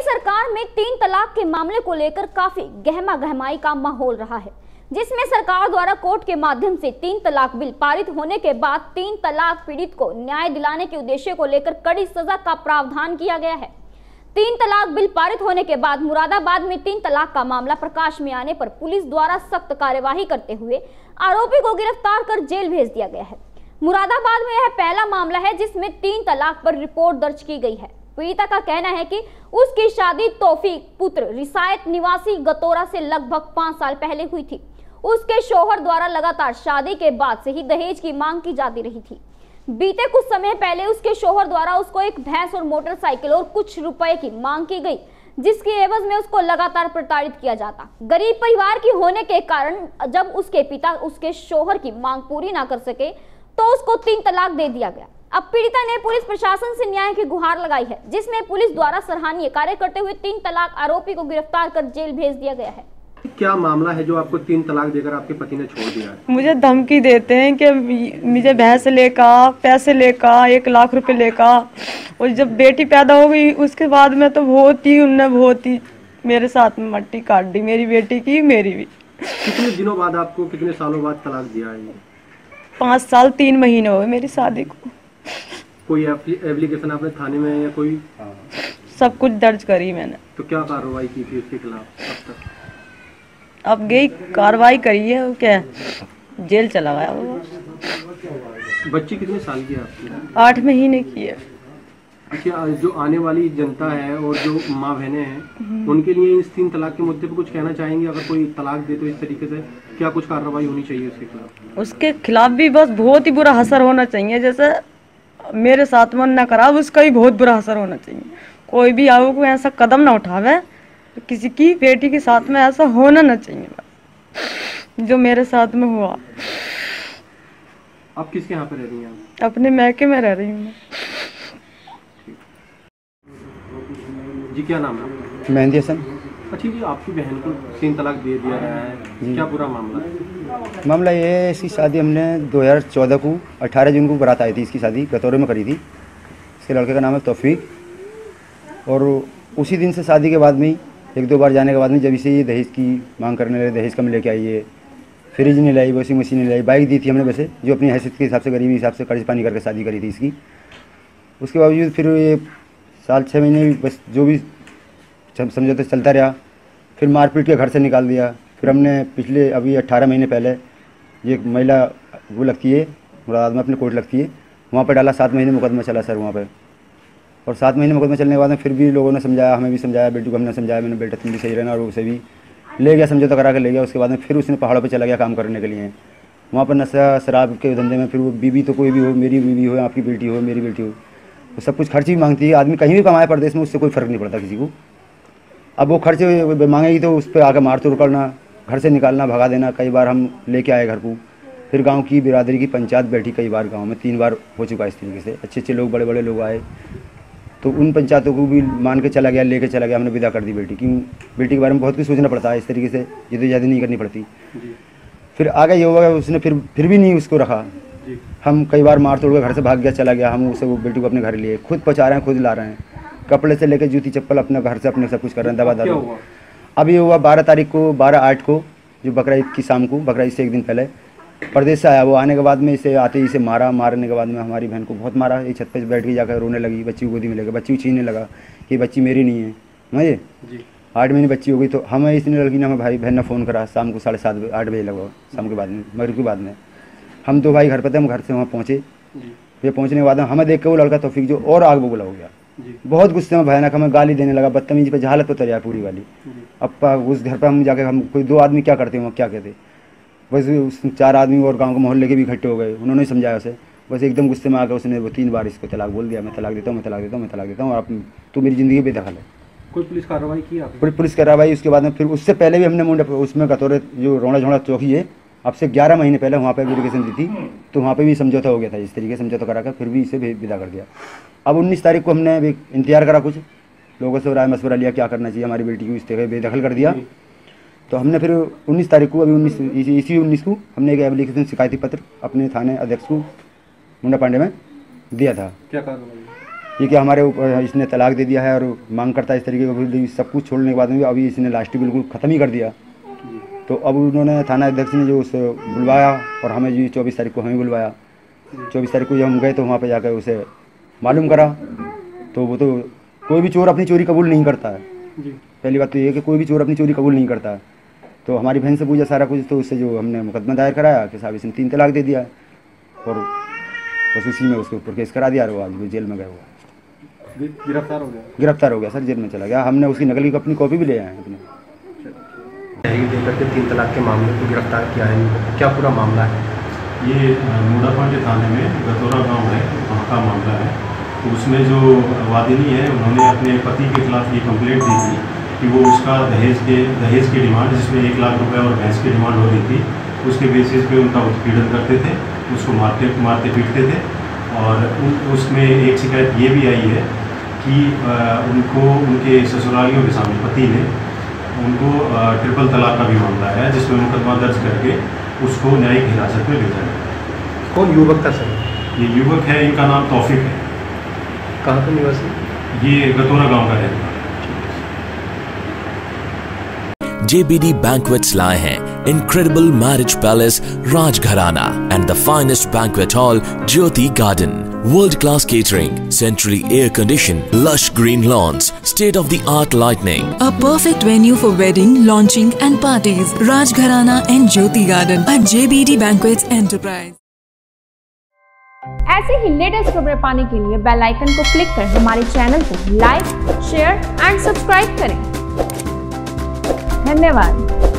सरकार में 3 तलाक के मामले को लेकर काफी गहमा गहमाई का माहौल रहा है, जिसमें सरकार द्वारा कोर्ट के माध्यम से 3 तलाक बिल पारित होने के बाद 3 तलाक पीड़ित को न्याय दिलाने के उद्देश्य को लेकर कड़ी सजा का प्रावधान किया गया है। 3 तलाक बिल पारित होने के बाद मुरादाबाद में 3 तलाक का मामला प्रकाश में आने पर पुलिस द्वारा सख्त कार्यवाही करते हुए आरोपी को गिरफ्तार कर जेल भेज दिया गया है। मुरादाबाद में यह पहला मामला है जिसमें 3 तलाक पर रिपोर्ट दर्ज की गई है। पीड़िता का कहना है कि उसकी शादी तौफीक पुत्र रिसायत निवासी गतोरा से लगभग 5 साल पहले हुई थी। उसके शौहर द्वारा लगातार शादी के बाद से ही दहेज की मांग की जाती रही थी। बीते कुछ समय पहले उसके शौहर द्वारा उसको एक भैंस और मोटरसाइकिल और कुछ रुपए की मांग की गई, जिसकी एवज में उसको लगातार प्रताड़ित किया जाता। गरीब परिवार की होने के कारण जब उसके पिता उसके शौहर की मांग पूरी ना कर सके तो उसको 3 तलाक दे दिया गया। अब पीड़िता ने पुलिस प्रशासन से न्याय की गुहार लगाई है, जिसमें पुलिस द्वारा सराहनीय कार्य करते हुए 3 तलाक आरोपी को गिरफ्तार कर जेल भेज दिया गया है। क्या मामला है जो आपको 3 तलाक देकर आपके पति ने छोड़ दिया है? मुझे धमकी देते हैं कि मुझे भैंस लेकर, पैसे लेकर, 1 लाख रुपए लेकर, और जब बेटी पैदा हो गई उसके बाद में तो बहुत ही मेरे साथ में मट्टी काट दी, मेरी बेटी की, मेरी भी। कितने दिनों बाद आपको, कितने सालों बाद तलाक दिया है? 5 साल 3 महीने हो गए मेरी शादी को। कोई एप्लीकेशन आपने थाने में या कोई? सब कुछ दर्ज करी मैंने। तो क्या कार्रवाई की थी उसके खिलाफ अब तक? अब गई कार्रवाई करी है, क्या जेल चला गया वो। बच्ची कितने साल की है आपकी? 8 महीने की है। अच्छा, जो आने वाली जनता है और जो माँ बहनें हैं उनके लिए इस 3 तलाक के मुद्दे पर कुछ कहना चाहेंगे? अगर कोई तलाक दे तो इस तरीके से क्या कुछ कार्रवाई होनी चाहिए उसके खिलाफ? उसके खिलाफ भी बस बहुत ही बुरा असर होना चाहिए, जैसे मेरे साथ मन ना करा, उसका भी बहुत बुरा असर होना चाहिए। कोई भी आओ कोई ऐसा कदम ना उठावे, किसी की बेटी के साथ में ऐसा होना ना चाहिए जो मेरे साथ में हुआ। आप किसके यहाँ पे रह रही हैं? अपने मैके में रह रही हूँ। जी, क्या नाम है? मेहंदी हसन। अच्छा जी, आपकी बहन को 3 तलाक दे दिया गया है, क्या पूरा मामला है? मामला ये है, इसकी शादी हमने 2014 को 18 जून को बारात आई थी। इसकी शादी गतौरे में करी थी। इसके लड़के का नाम है तौफीक, और उसी दिन से शादी के बाद में 1-2 बार जाने के बाद में जब इसे ये दहेज की मांग करने लगे, दहेज कम लेके आई है, फ्रिज नहीं लाई, वॉशिंग मशीन नहीं लाई, बाइक दी थी हमने वैसे, जो अपनी हैसियत के हिसाब से, गरीबी हिसाब से कर्ज पानी करके शादी करी थी इसकी। उसके बावजूद फिर ये साल 6 महीने बस जो भी समझौता चलता रहा, फिर मारपीट के घर से निकाल दिया। फिर हमने पिछले अभी 18 महीने पहले, ये महिला वो लगती है मुरादाबाद में, अपने कोर्ट लगती है, वहाँ पर डाला। 7 महीने मुकदमा चला सर वहाँ पर, और 7 महीने मुकदमा चलने के बाद में फिर भी लोगों ने समझाया, हमें भी समझाया, बेटी को हमने समझाया, मैंने बेटा तुम भी सही रहना, और उसे भी ले गया, समझौता करा के ले गया। उसके बाद में फिर उसने पहाड़ों पे चला गया काम करने के लिए। वहाँ पर नशा शराब के धंधे में, फिर वो बीवी तो कोई भी हो, मेरी बीवी हो, आपकी बेटी हो, मेरी बेटी हो, वो सब कुछ खर्च भी मांगती है। आदमी कहीं भी कमाए परदेश में, उससे कोई फ़र्क नहीं पड़ता किसी को। अब वो खर्च मांगेगी तो उस पर आकर मार तोड़ करना, घर से निकालना, भगा देना। कई बार हम लेके आए घर को, फिर गांव की बिरादरी की पंचायत बैठी, कई बार गांव में 3 बार हो चुका है इस तरीके से। अच्छे लोग, बड़े बड़े लोग आए, तो उन पंचायतों को भी मान के चला गया, लेके चला गया, हमने विदा कर दी बेटी। क्यों, बेटी के बारे में बहुत कुछ सोचना पड़ता है, इस तरीके से जद्दोजहद नहीं करनी पड़ती। फिर आगे ये हुआ, उसने फिर भी नहीं उसको रखा। हम कई बार मार तोड़ के घर से भाग गया, चला गया। हम उसे वो बेटी को अपने घर लिए, खुद पहुँचा रहे हैं, खुद ला रहे हैं, कपड़े से लेकर जूती चप्पल अपने घर से अपने सब कुछ कर रहे हैं, दवा दारू। अब ये हुआ 12 तारीख को, 12/8 को, जो बकरा ईद की शाम को, बकरा ईद से 1 दिन पहले परदेश से आया। वो आने के बाद में इसे आते ही इसे मारा। मारने के बाद में हमारी बहन को बहुत मारा। ये छत पे बैठ के जाकर रोने लगी, बच्ची को गोदी में लेकर, बच्ची को छीनने लगा कि बच्ची मेरी नहीं है। समझे, 8 महीने बच्ची हो गई। तो हमें इसने लड़की ने, हमें भाई बहन ने फ़ोन करा शाम को 7:30 8 बजे लगभग, शाम के बाद में, मगरिब के बाद में। हम 2 भाई घर पर थे, हम घर से वहाँ पहुँचे। ये पहुँचने के बाद हमें देख के वो लड़का तौफीक जो और आग बबूला हो गया, बहुत गुस्से में, भयानक, हमें गाली देने लगा, बदतमीजी पे जहालत पे उतर पूरी वाली। अब उस घर पर हम जाके, हम कोई 2 आदमी क्या करते हैं, वहाँ क्या कहते, बस उस 4 आदमी और गांव के मोहल्ले के भी इकट्ठे हो गए। उन्होंने समझाया उसे, बस एकदम गुस्से में आकर उसने वो 3 बार इसको तलाक बोल दिया। मैं तलाक देता हूँ, मैं तलाक देता हूँ, मैं तलाक देता हूँ, और तू मेरी ज़िंदगी बेदखल है। कोई पुलिस कार्रवाई की आपने? पूरी पुलिस कार्रवाई। उसके बाद में फिर उससे पहले भी हमने मुंडा उसमें गतौरे जो रोड़ा झोड़ा चौकी है, अब से 11 महीने पहले वहाँ पर एप्लीकेशन दी थी, तो वहाँ पर भी समझौता हो गया था। इस तरीके से समझौता करा कर फिर भी इसे विदा कर दिया। अब 19 तारीख को हमने भी इंतजार करा, कुछ लोगों से राय मशवरा लिया क्या करना चाहिए, हमारी बेटी को इस तरह बेदखल कर दिया। तो हमने फिर 19 तारीख को, अभी 19 को हमने एक एप्लीकेशन शिकायती पत्र अपने थाने अध्यक्ष को मुंडा पांडे में दिया था। क्या कार्रवाई? ये कि हमारे ऊपर इसने तलाक दे दिया है और मांग करता है इस तरीके का, सब कुछ छोड़ने के बाद में भी अभी इसने लास्ट बिल्कुल ख़त्म ही कर दिया। तो अब उन्होंने थाना अध्यक्ष ने जो उसे बुलवाया और हमें जो 24 तारीख को हमें बुलवाया। 24 तारीख को जब हम गए तो वहाँ पे जाकर उसे मालूम करा तो वो तो कोई भी चोर अपनी चोरी कबूल नहीं करता है। पहली बात तो ये है कि कोई भी चोर अपनी चोरी कबूल नहीं करता है। तो हमारी बहन से पूछा सारा कुछ, तो उससे जो हमने मुकदमा दायर कराया कि साहब इसने 3 तलाक दे दिया और बस उसी में उसके ऊपर केस करा दिया और वो आज भी जेल में गया हुआ है। गिरफ्तार हो गया सर, जेल में चला गया। हमने उसकी नकल की अपनी कॉपी भी ले आए हैं अपने। तहरीर देकर के 3 तलाक के मामले को गिरफ्तार किया है, क्या पूरा मामला है? ये मूडापांडे थाने में गतौरा गांव है, वहाँ का मामला है। तो उसमें जो वादिनी है उन्होंने अपने पति के खिलाफ ये कंप्लेंट दी थी कि वो उसका दहेज की डिमांड, जिसमें 1 लाख रुपए और भैंस की डिमांड हो रही थी, उसके बेसिस पे उनका उत्पीड़न करते थे, उसको मारते पीटते थे। और उसमें एक शिकायत ये भी आई है कि उनको उनके ससुरालियों के सामने पति ने उनको ट्रिपल तलाक का भी मामला है, जिसमें मुकदमा दर्ज करके उसको न्यायिक हिरासत में भेजा गया। कौन युवक था सर? ये युवक है, इनका नाम तौफिक है। कहाँ का निवासी? ये गतौरा गांव का रहता है। JBD Banquets लाए हैं incredible marriage palace Rajgharana and the finest banquet hall Jyoti Garden. World-class catering, centrally air-conditioned, lush green lawns, state-of-the-art lighting. A perfect venue for wedding, launching and parties. Rajgharana and Jyoti Garden at JBD Banquets Enterprise. ऐसे ही latest खबरें पाने के लिए bell icon को click कर हमारे channel को like, share and subscribe करें। धन्यवाद।